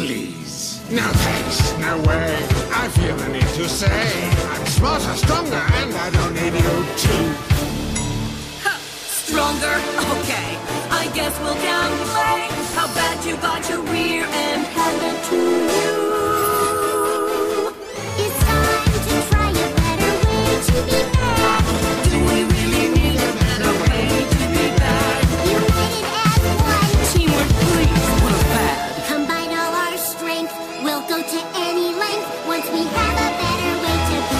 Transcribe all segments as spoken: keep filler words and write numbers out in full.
please. No thanks, no way. I feel the need to say I'm smarter, stronger, and I don't need you too. Ha! Stronger? Okay. I guess we'll downplay how bad you got your rear end handed to you. It's time to try a better way to be bad. Do we really need a better way to be bad? United as one. Teamwork, please. What a bad. Combine all our strength. We'll go to any length once we have a better way to be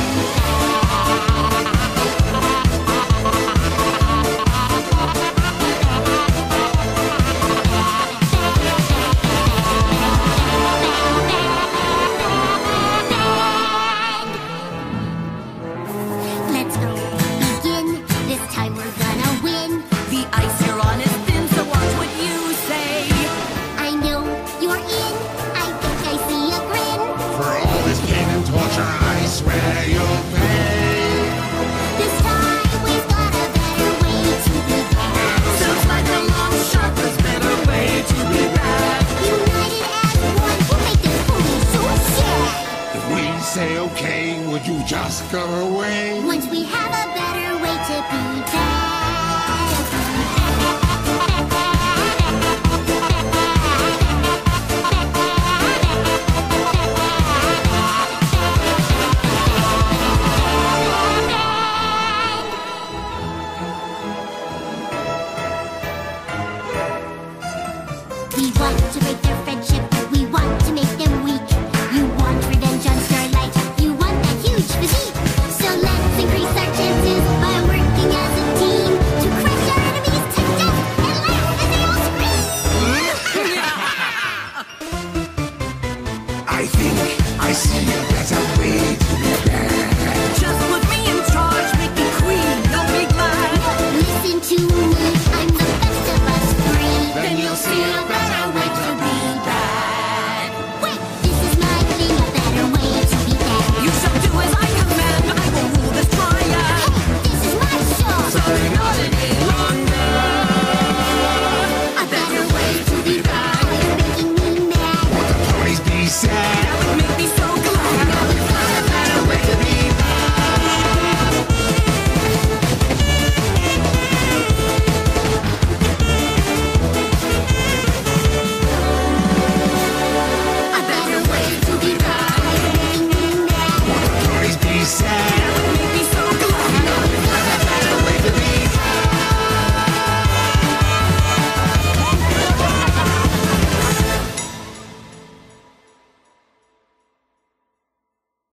Let's go. Begin. This time we're gonna win. The ice you're on is thin, so watch what you say. I know you're in. I think I see a grin. For all this pain and torture, I swear you'll pay. This time we've got a better way to be bad. Sounds like a long shot, there's better way to be bad. United as one. We'll make this pony so sad. If we say okay, would you just go away? Once we have a better way to be We want to break their friendship. We want to make them weak. You want revenge on Starlight. You want that huge physique. So let's increase our chances by working as a team to crush our enemies to death and laugh as they all scream. I think I see a better way to be bad. Just put me in charge, make me queen, you'll be glad. Listen to me, I'm the best of us three. Then you'll see a better